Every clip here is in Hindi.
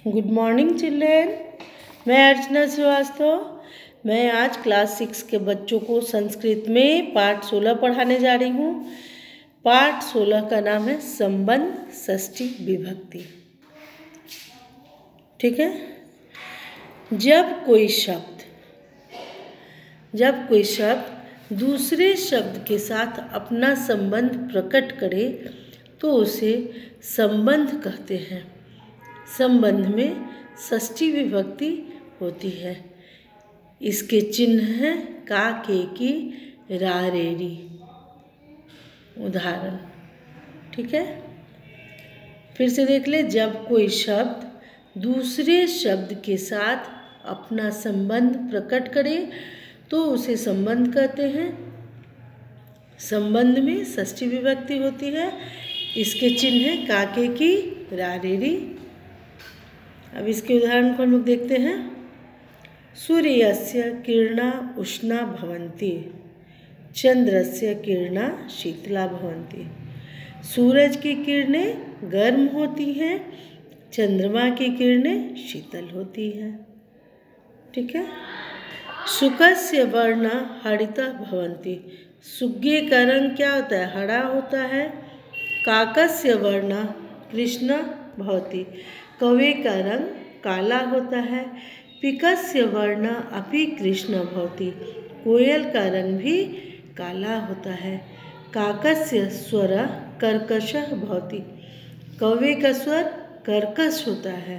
Good morning children. मैं अर्चना श्रीवास्तव। मैं आज क्लास 6 के बच्चों को संस्कृत में पाठ 16 पढ़ाने जा रही हूँ। पाठ 16 का नाम है संबंध षष्ठी विभक्ति। ठीक है। जब कोई शब्द दूसरे शब्द के साथ अपना संबंध प्रकट करे तो उसे संबंध कहते हैं। संबंध में षष्ठी विभक्ति होती है। इसके चिन्ह हैं का, के, की, रा, रे, री। उदाहरण, ठीक है, फिर से देख ले। जब कोई शब्द दूसरे शब्द के साथ अपना संबंध प्रकट करे तो उसे संबंध कहते हैं। संबंध में षष्ठी विभक्ति होती है। इसके चिन्ह हैं का, के, की, रा, रे, री। अब इसके उदाहरण को हम लोग देखते हैं। सूर्यस्य किरणा उष्णा भवन्ति, चंद्रस्य किरणा शीतला भवन्ति। सूरज की किरणें गर्म होती हैं, चंद्रमा की किरणें शीतल होती हैं। ठीक है। शुकस्य वर्णा हरिता भवन्ति। सुग्गे का रंग क्या होता है? हरा होता है। काकस्य वर्णा कृष्ण भवति। कौवे का रंग काला होता है। पिकस्य वर्ण अपि कृष्ण भवति। कोयल का रंग भी काला होता है। काकस्य स्वर कर्कशः भवति। कौवे का स्वर कर्कश होता है।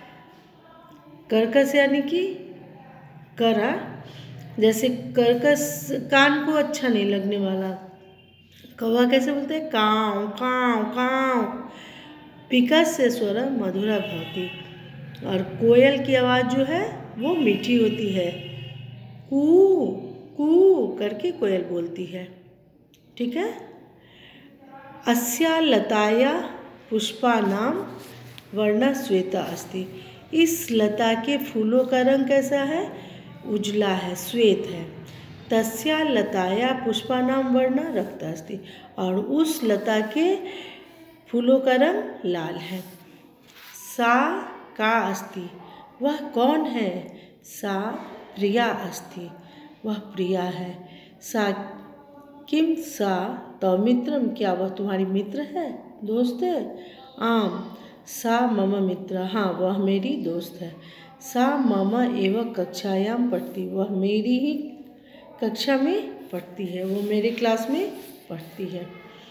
कर्कश यानी कि करा, जैसे कर्कश कान को अच्छा नहीं लगने वाला। कौवा कैसे बोलते हैं? काव काव काव। पिकस्य स्वर मधुरा भवति। और कोयल की आवाज़ जो है वो मीठी होती है। कू कू करके कोयल बोलती है। ठीक है। अस्या लताया पुष्पानां वर्णा श्वेता अस्ति। इस लता के फूलों का रंग कैसा है? उजला है, श्वेत है। तस्या लताया पुष्पानां वर्णा रक्ता अस्ति। और उस लता के फूलों का रंग लाल है। सा का अस्ति। वह कौन है? सा प्रिया अस्ति। वह प्रिया है। सा किम सा तव मित्रम। क्या वह तुम्हारी मित्र है, दोस्त है? आम सा मम मित्र। हाँ, वह मेरी दोस्त है। सा मम एव कक्षायाम पढ़ती। वह मेरी ही कक्षा में पढ़ती है, वो मेरे क्लास में पढ़ती है।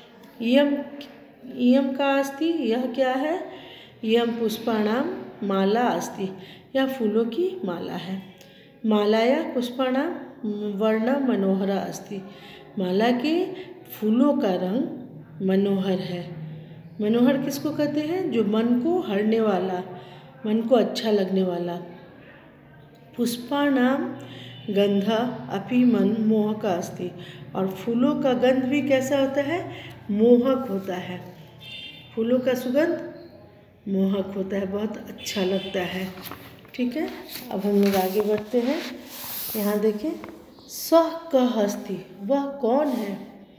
इयम का अस्ति। यह क्या है? इयम पुष्पाणाम माला अस्ति। यह फूलों की माला है। मालाया पुष्पाणाम वर्णा मनोहरा अस्ति। माला के फूलों का रंग मनोहर है। मनोहर किसको कहते हैं? जो मन को हरने वाला, मन को अच्छा लगने वाला। पुष्पाणाम गंध अपि मनमोहक अस्ति। और फूलों का गंध भी कैसा होता है? मोहक होता है। फूलों का सुगंध मोहक होता है, बहुत अच्छा लगता है। ठीक है। अब हम लोग आगे बढ़ते हैं। यहाँ देखें, सह कः अस्ति। वह कौन है?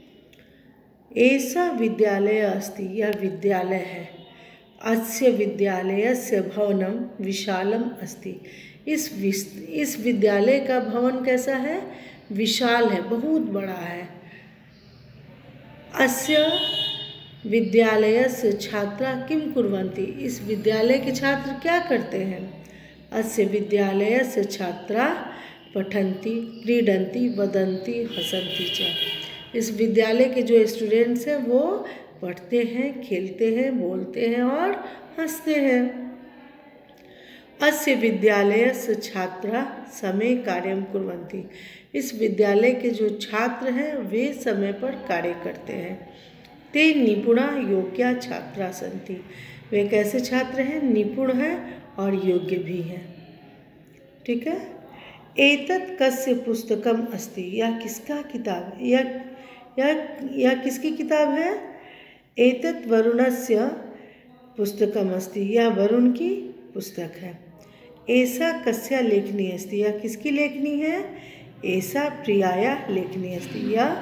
ऐसा विद्यालय अस्ति। यह विद्यालय है। अस्य विद्यालयस्य भवनम विशालम अस्ति। इस विद्यालय का भवन कैसा है? विशाल है, बहुत बड़ा है। अस्य विद्यालयस्य छात्रा किम कुर्वन्ति। इस विद्यालय के छात्र क्या करते हैं? अस्य विद्यालयस्य छात्रा पठन्ति क्रीडन्ति वदन्ति हसन्ति च। इस विद्यालय के जो स्टूडेंट्स हैं वो पढ़ते हैं, खेलते हैं, बोलते हैं और हंसते हैं। अस्य विद्यालयस्य छात्रा समय कार्यं कुर्वन्ति। इस विद्यालय के जो छात्र हैं वे समय पर कार्य करते हैं। ते निपुणा योग्या छात्रा सन्ति। वे कैसे छात्र हैं? निपुण हैं और योग्य भी हैं। ठीक है। एतत् कस्य पुस्तकम अस्ति। यह किसका किताब है? यह किसकी किताब है? एतत् वरुणस्य पुस्तकम अस्ति। यह वरुण की पुस्तक है। ऐसा कस्या लेखनी अस्ति। यह किसकी लेखनी है? ऐसा प्रियाया लेखनी अस्ति। यह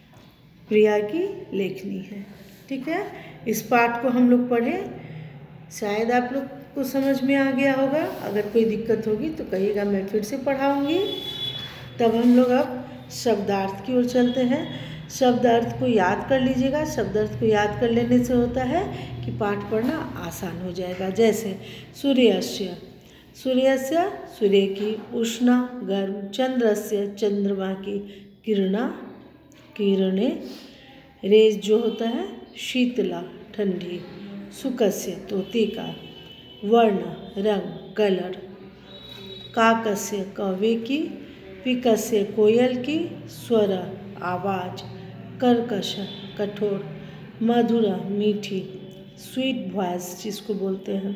प्रिया की लेखनी है। ठीक है। इस पाठ को हम लोग पढ़ें। शायद आप लोग को समझ में आ गया होगा। अगर कोई दिक्कत होगी तो कहिएगा, मैं फिर से पढ़ाऊँगी। तब हम लोग अब शब्दार्थ की ओर चलते हैं। शब्दार्थ को याद कर लीजिएगा। शब्दार्थ को याद कर लेने से होता है कि पाठ पढ़ना आसान हो जाएगा। जैसे सूर्यस्य, सूर्यस्य सूर्य की, उष्णा गर्म, चंद्रस्य चंद्रमा की, किरणा किरणें, रेज जो होता है शीतला ठंडी, शुकस्य तोते का, वर्ण रंग कलर, काकस्य कौवे की, पिकस्य कोयल की, स्वर आवाज, कर्कश कठोर, मधुरा मीठी स्वीट वॉइस जिसको बोलते हैं,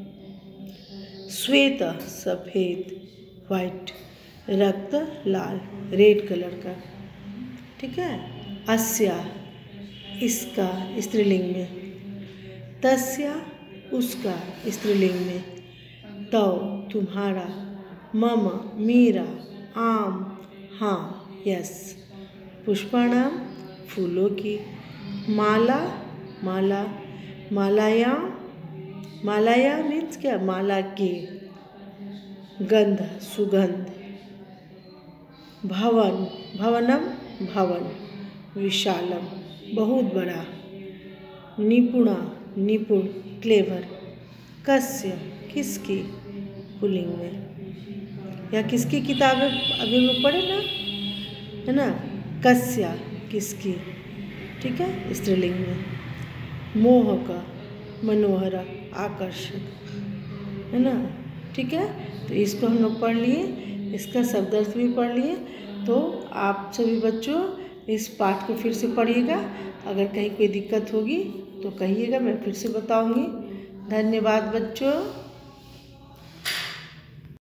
श्वेत सफ़ेद वाइट, रक्त लाल रेड कलर का, ठीक है। अस्या इसका स्त्रीलिंग में, तस्या उसका स्त्रीलिंग में, तव तुम्हारा, मम मेरा, आम हाँ यस, पुष्पाणाम फूलों की, माला माला, मालायाम, मालाया मीन्स क्या, माला के, गंध सुगंध, भवन भवनम भवन, विशालम बहुत बड़ा, निपुणा निपुण क्लेवर, कस्य किसकी पुल्लिंग में, या किसकी किताबें अभी हम लोग पढ़े ना, है ना, कस्या किसकी, ठीक है, स्त्रीलिंग में। मोहक मनोहर आकर्षक, है ना, ठीक है। तो इसको हम लोग पढ़ लिए, इसका शब्दार्थ भी पढ़ लिए। तो आप सभी बच्चों इस पाठ को फिर से पढ़िएगा। अगर कहीं कोई दिक्कत होगी तो कहिएगा, मैं फिर से बताऊंगी। धन्यवाद बच्चों।